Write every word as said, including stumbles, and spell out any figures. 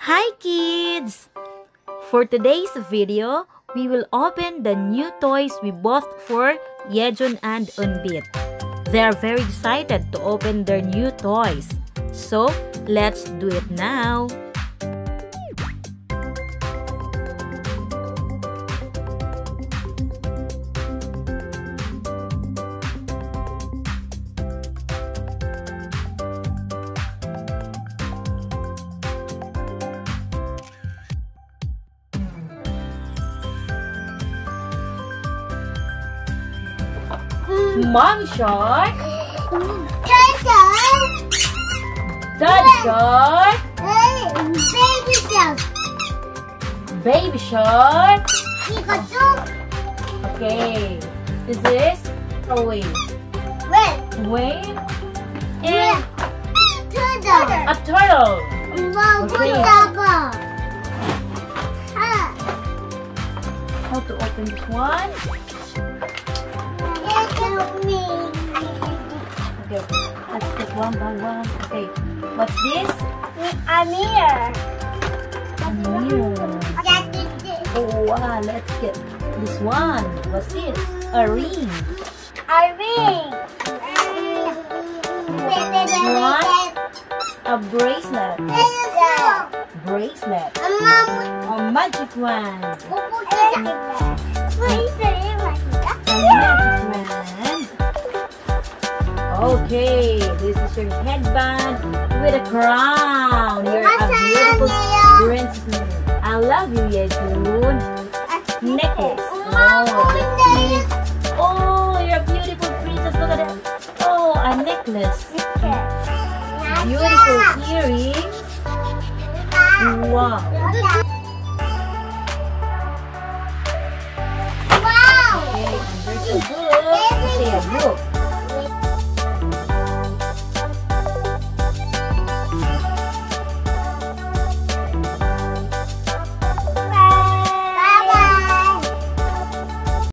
Hi kids! For today's video, we will open the new toys we bought for Yejun and Eunbit. They are very excited to open their new toys. So, let's do it now! Mommy shark, Daddy shark, Baby shark. Baby shark. Pikachu. Okay, this is a wave. Wait. Wave and Turtle. a turtle. Okay. How to open this one? Help me. Okay, let's take one by one. Okay, what's this? A mirror. A mirror. That is this. Oh wow, let's get this one. What's this? A ring. A ring. This one? A bracelet. Bracelet. A mom. A magic wand. A magic A magic wand. Okay, this is your headband with a crown. You're a beautiful princess. I love you, Yejun. Necklace. Oh, let's see. Oh, you're a beautiful princess. Look at that. Oh, a necklace. Beautiful earrings. Wow. Wow. Okay, and there's a book. Say a book.